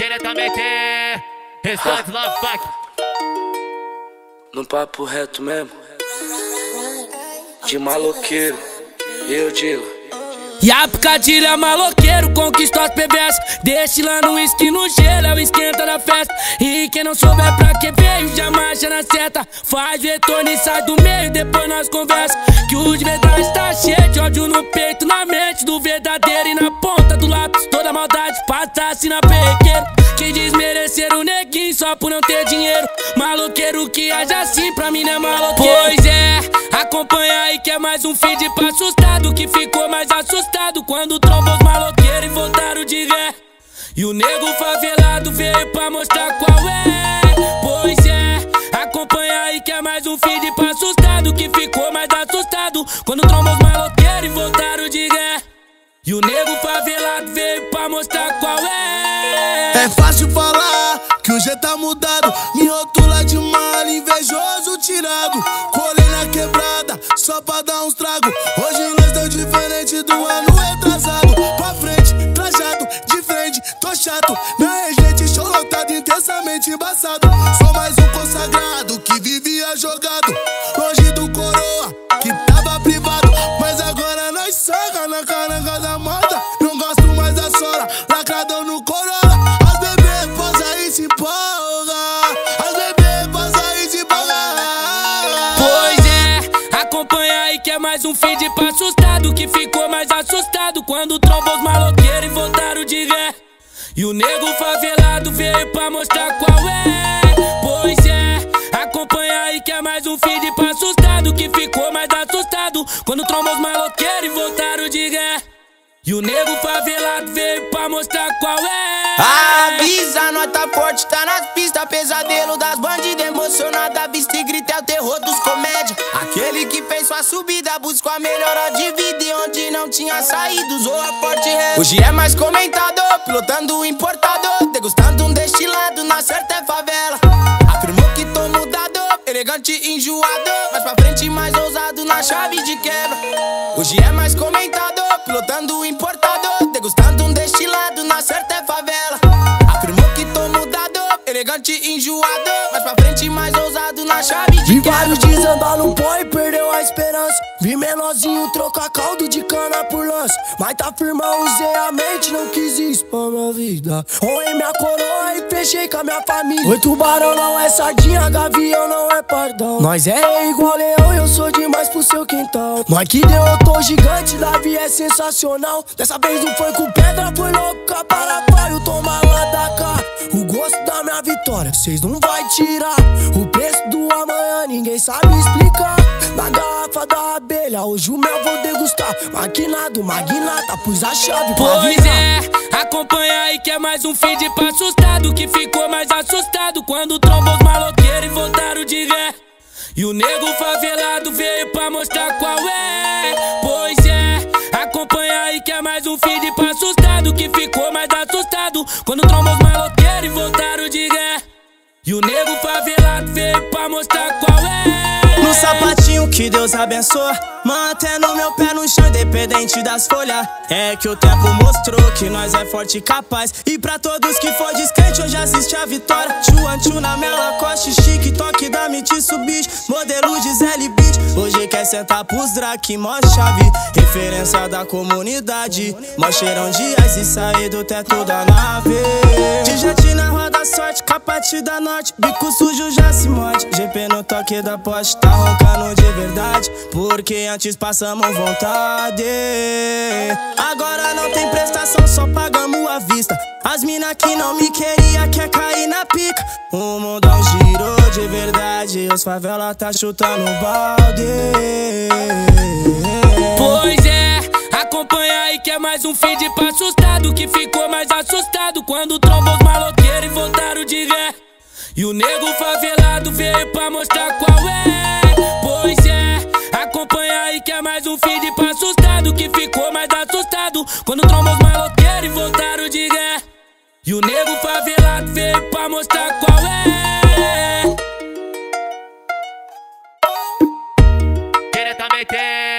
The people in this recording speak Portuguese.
diretamente Restante Love Fuck. No papo reto mesmo, de maloqueiro, eu digo. E a picadilha maloqueiro conquistou as PBS. Destilando uísque no gelo, é o esquenta da festa. E quem não souber pra que veio, já marcha na seta. Faz retorno e sai do meio, depois nós conversa. Que o de verdade está cheio de ódio no peito, na mente do verdadeiro e na ponta do lápis. Toda maldade passa assim na perrequeiro. Quem desmerecer o neguinho só por não ter dinheiro. Maloqueiro que age assim pra mim não é maloqueiro. Pois é, acompanha aí que é mais um feed pra assustado, que ficou mais assustado quando trombou os maloqueiros e voltaram de ré. E o nego favelado veio pra mostrar qual é. Pois é, acompanha aí que é mais um feed pra assustado, que ficou mais assustado quando trombou os maloqueiros e voltaram de ré. E o nego favelado veio pra mostrar qual é. É fácil falar que o G tá mudado, me rotula de mal, invejoso tirado. Colei na quebrada só pra dar uns trago. Hoje nós tão diferente do ano retrasado. Pra frente, trajado, de frente, tô chato. Na regente, show lotado, intensamente embaçado. Sou mais um consagrado que vivia jogado, longe do coroa que tava privado. Mas agora nós saca na caranga da moda. Não gosto mais da sola, lacradão no coroa. As bebês posa e se empolga, as bebês posa e se empolga. Pois é, acompanha aí que é mais um feed pra assustado, que ficou mais assustado quando trombou os maloqueiros e voltaram de ré. E o nego favelado veio pra mostrar qual é. Pois é, acompanha aí que é mais um feed pra assustado, que ficou mais assustado quando trombou os maloqueiros e voltaram de ré. E o nego favelado veio pra mostrar qual é. Avisa, nós tá forte, tá nas pistas. Pesadelo das bandidas, emocionada. Vista e grita, é o terror dos comédia. Aquele que fez sua subida, buscou a melhora de vida e onde não tinha saído, usou a forte ré. Hoje é mais comentado, pilotando o importador, degustando um destilado, na certa é favela. Afirmou que tô mudado, elegante e enjoado, mais pra frente mais ousado na chave de quebra. Hoje é mais comentado, pilotando o importador, degustando um destilado, na certa é favela. Afirmou que tô mudado, elegante e enjoado, mais pra frente mais ousado na chave de Vi quebra. vários desandar no pó e perdeu a esperança. Vi menorzinho trocar caldo de cana por lança. Mas tá firmão, usei a mente, não quis isso pra minha vida. Honrei minha coroa e fechei com a minha família. Oi, tubarão não é sardinha, gavião não é pardão. Nós é igual leão, eu sou demais pro seu quintal. Nós que derrotou gigante, Davi é sensacional. Dessa vez não foi com pedra, foi louco com a Paraguaio. Toma lá da cá, o gosto da minha vitória cês não vai tirar. O preço do amanhã ninguém sabe explicar. Na garrafa da abelha, hoje o mel vou degustar. Maquinado, magnata, pus a chave pra Pois virar. é, acompanha aí que é mais um feed pra assustado, que ficou mais assustado quando trombou os maloqueiros e voltaram de ré. E o nego favelado veio pra mostrar qual é. Pois é, acompanha aí que é mais um feed pra assustado, que ficou mais assustado quando trombou os maloqueiros e voltaram de ré. E o nego favelado veio pra mostrar qual é. No sapatinho que Deus abençoa, mantendo meu pé no chão independente das folhas. É que o tempo mostrou que nós é forte e capaz. E pra todos que for descrente hoje assiste a vitória. Chuanchu na minha Lacoste, chique, toque da Mitsubishi, modelo Gisele Beach. Hoje quer sentar pros drag, mó chave, referência da comunidade. Mó cheirão de ice e sair do teto da nave. De jet na roda sorte, capate da norte, bico sujo já se morde. GP no toque da poste, tá roncando de verdade, porque antes passamos vontade. Agora não tem prestação, só pagamos à vista. As mina que não me queria quer cair na pica. O mundão girou de verdade, os favela tá chutando balde. Pois é, acompanha aí que é mais um feed pra assustado, que ficou mais assustado quando trombou os maloqueiros e voltaram de ré. E o nego favelado veio pra mostrar qual é. Pois é, acompanha aí que é mais um feed pra assustado, que ficou mais assustado quando trombou os maloqueiros e voltaram de ré. E o nego favelado veio pra mostrar qual é. Diretamente